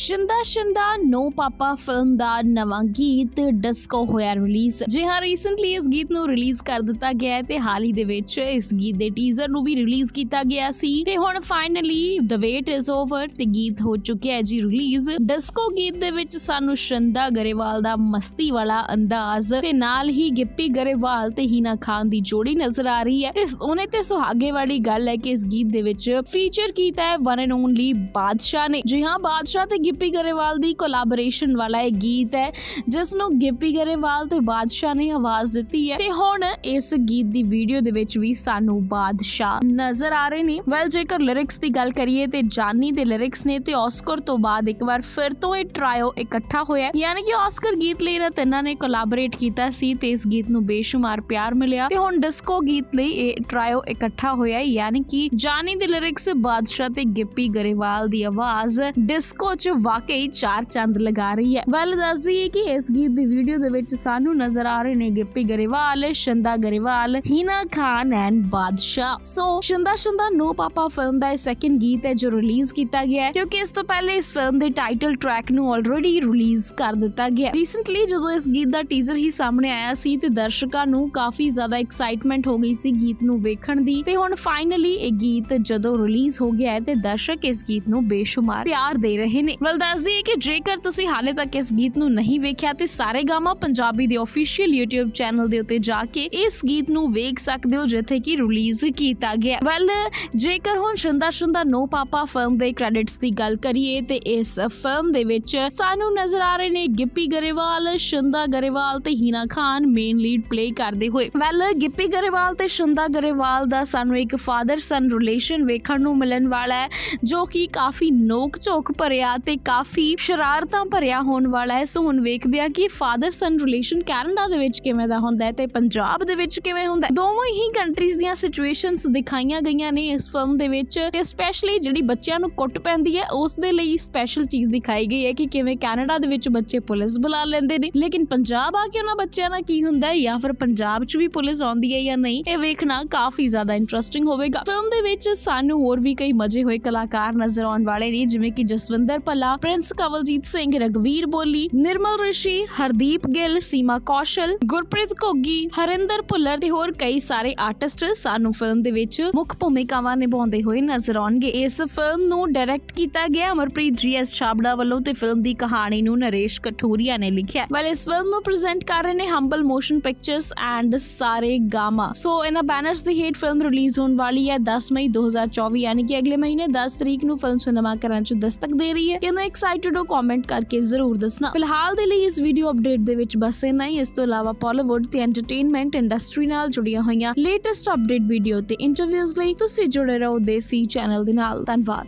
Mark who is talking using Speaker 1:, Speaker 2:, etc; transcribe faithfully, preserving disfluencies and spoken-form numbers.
Speaker 1: शिंदा Shinda no papa film दा नवां गीत डिस्को होया रिलीज। जी हाँ, रीसेंटली इस गीत नूं रिलीज कर दिता गया है ते हाल ही दे विच इस गीत दे टीजर नूं भी रिलीज किया गया सी ते हुण finally the wait is over ते गीत हो चुकिया है जी रिलीज। डिस्को गीत दे विच सानू शिंदा गरेवाल दा मस्ती वाला अंदाज ते नाल ही गिप्पी गरेवाल ते हीना खान दी जोड़ी नजर आ रही है ते सोने ते सुहागे वाली गल है कि इस गीत दे विच फीचर कीता है वन एंड ओनली बादशाह ने। जी हाँ, बादशाह ते गिप्पी गरेवाल दी कोलैबोरेशन वाला एक गीत है जिस नूं गिप्पी गरेवाल ते बादशाह ने आवाज दी है ते हुण इस गीत दी वीडियो दे विच भी सानू बादशाह नजर आ रहे ने। वेल जेकर लिरिक्स दी गल करिए ते जानी दे लिरिक्स ने ते ऑस्कर तो बाद एक बार फिर तो ये ट्रायो इकट्ठा होया, यानी कि ऑस्कर गीत लई इन्हां तिन्नां ने कोलैबोरेट कीता सी ते इस गीत नूं बेशुमार प्यार मिलिया ते हुण डिस्को गीत लई ये ट्रायो इकट्ठा होया, यानी कि जानी दे लिरिक्स बादशाह ते गिप्पी गरेवाल दी आवाज डिस्को च वाकई चार चंद लगा रही है। वेल दस दईए कि इस गीत दी वीडियो दे विच सानू नजर आ रहे ने Gippy Grewal, Shinda Grewal, Hina Khan and Badshah. So Shinda Shinda no papa film दा सेकंड गीत है जो रिलीज किया गया है, क्योंकि इस तो पहले इस फिल्म दे टाइटल ट्रैक नू ऑलरेडी रिलीज कर दिता गया। रिसेंटली जदों इस गीत दा टीजर ही सामने आया सी ते दर्शकां नू काफी ज्यादा एक्साइटमेंट हो गई सी गीत नू वेखण दी ते हुण फाइनली ये गीत जदों रिलीज हो गया है ते दर्शक इस गीत नू बेशुमार प्यार दे रहे ने। वेल दस दईए कि जेकर तुसी हाले तक इस गीत नू नहीं वेख्या ते सारे गामा पंजाबी दे ऑफिशियल यूट्यूब चैनल दे उत्ते जाके इस गीत नू वेख सकदे हो जिथे कि रिलीज कीता गया। वेल जेकर हुण Shinda Shinda no papa film दे क्रेडिट्स दी गल करिए ते इस फिल्म दे विच सानू नजर आ रहे ने गिप्पी गरेवाल, शिंदा गरेवाल ते Hina Khan main lead play करदे हुए। वेल गिप्पी गरेवाल ते शिंदा गरेवाल दा सानू एक फादर सन रिलेशन वेखण नू मिलण वाला है जो कि काफी नोक झोंक भरिया ते काफी शरारतां भरिया होण वाला है। सो हुण वेखदे आ कि फादर सन रिलेशन कैनेडा दे विच किवें दा हुंदा है ते पंजाब दे विच किवें हुंदा है। दोवें ही कंट्रीज ਦੀਆਂ ਸਿਚੁਏਸ਼ਨਸ ਦਿਖਾਈਆਂ ਗਈਆਂ ਨੇ ਇਸ ਫਿਲਮ ਦੇ ਵਿੱਚ ਤੇ ਸਪੈਸ਼ਲੀ ਜਿਹੜੀ ਬੱਚਿਆਂ ਨੂੰ ਕੁੱਟ ਪੈਂਦੀ ਹੈ ਉਸ ਦੇ ਲਈ ਸਪੈਸ਼ਲ ਚੀਜ਼ ਦਿਖਾਈ ਗਈ ਹੈ ਕਿ ਕਿਵੇਂ ਕੈਨੇਡਾ ਦੇ ਵਿੱਚ ਬੱਚੇ ਪੁਲਿਸ ਬੁਲਾ ਲੈਂਦੇ ਨੇ, ਲੇਕਿਨ ਪੰਜਾਬ ਆ ਕੇ ਉਹਨਾਂ ਬੱਚਿਆਂ ਨਾਲ ਕੀ ਹੁੰਦਾ ਹੈ ਜਾਂ ਫਿਰ ਪੰਜਾਬ 'ਚ ਵੀ ਪੁਲਿਸ ਆਉਂਦੀ ਹੈ ਜਾਂ ਨਹੀਂ, ਇਹ ਵੇਖਣਾ ਕਾਫੀ ਜ਼ਿਆਦਾ ਇੰਟਰਸਟਿੰਗ ਹੋਵੇਗਾ। ਫਿਲਮ ਦੇ ਵਿੱਚ ਸਾਨੂੰ ਹੋਰ ਵੀ ਕਈ ਮਜ਼ੇ ਹੋਏ ਕਲਾਕਾਰ ਨਜ਼ਰ ਆਉਣ ਵਾਲੇ ਨੇ ਜਿਵੇਂ ਕਿ ਜਸਵਿੰਦਰ ਭੱਲਾ, ਪ੍ਰਿੰਸ ਕਵਲਜੀਤ ਸਿੰਘ, ਰਗਵੀਰ ਬੋਲੀ, ਨਿਰਮਲ ਰਿਸ਼ੀ, ਹਰਦੀਪ ਗਿੱਲ, ਸੀਮਾ ਕੌਸ਼ਲ, ਗੁਰਪ੍ਰੀਤ ਘੋਗੀ, ਹਰਿੰਦਰ ਭੁੱਲਰ ਤੇ ਹੋਰ ਕਈ ਸਾਰੇ ਆਰਟਿਸਟ ਸਾਨੂੰ ਫਿਲਮ ਦੇ ਵਿੱਚ ਮੁੱਖ ਭੂਮਿਕਾਵਾਂ ਨਿਭਾਉਂਦੇ ਹੋਏ ਨਜ਼ਰ ਆਉਣਗੇ। ਇਸ ਫਿਲਮ ਨੂੰ ਡਾਇਰੈਕਟ ਕੀਤਾ ਗਿਆ ਅਮਰਪ੍ਰੀਤ ਜੀ ਐਸ ਛਾਬੜਾ ਵੱਲੋਂ ਤੇ ਫਿਲਮ ਦੀ ਕਹਾਣੀ ਨੂੰ ਨਰੇਸ਼ ਕਠੂਰੀਆ ਨੇ ਲਿਖਿਆ। ਵੈਲ ਇਸ ਫਿਲਮ ਨੂੰ ਪ੍ਰੈਜ਼ੈਂਟ ਕਰ ਰਹੇ ਨੇ ਹੰਬਲ ਮੋਸ਼ਨ ਪਿਕਚਰਸ ਐਂਡ ਸਾਰੇ ਗਾਮਾ। ਸੋ ਇਹਨਾਂ ਬੈਨਰਸ ਦੀ ਹੇਠ ਫਿਲਮ ਰਿਲੀਜ਼ ਹੋਣ ਵਾਲੀ ਹੈ ਦਸ ਮਈ ਦੋ ਹਜ਼ਾਰ ਚੌਵੀ, ਯਾਨੀ ਕਿ ਅਗਲੇ ਮਹੀਨੇ ਦਸ ਤਰੀਕ ਨੂੰ ਫਿਲਮ ਸਿਨੇਮਾ ਘਰਾਂ 'ਚ ਦਸਤਕ ਦੇ ਰਹੀ ਹੈ। ਕਿੰਨਾ ਐਕਸਾਈਟਡ ਹੋ ਕਮੈਂਟ ਕਰਕੇ ਜ਼ਰੂਰ ਦੱਸਣਾ। ਫਿਲਹਾਲ ਦੇ ਲਈ ਇਸ ਵੀਡੀਓ ਅਪਡੇਟ ਦੇ ਵਿੱਚ ਬਸ ਇੰਨਾ ਹੀ। ਇਸ ਤੋਂ ਇਲਾਵਾ ਬਾਲੀਵੁੱਡ ਤੇ ਐਂਟਰਟੇਨਮੈਂਟ ਇੰਡਸਟਰੀ ਨਾਲ ਜੁੜੀਆਂ ਹੋਈਆਂ ਲੇਟੈਸਟ ਅਪਡੇਟ ਵੀਡੀਓ ਤੇ ਇੰਟਰਵਿਊਜ਼ ਲਈ ਤੁਸੀਂ ਜੁੜੇ ਰਹੋ ਦੇਸੀ ਚੈਨਲ ਦੇ ਨਾਲ। ਧੰਨਵਾਦ।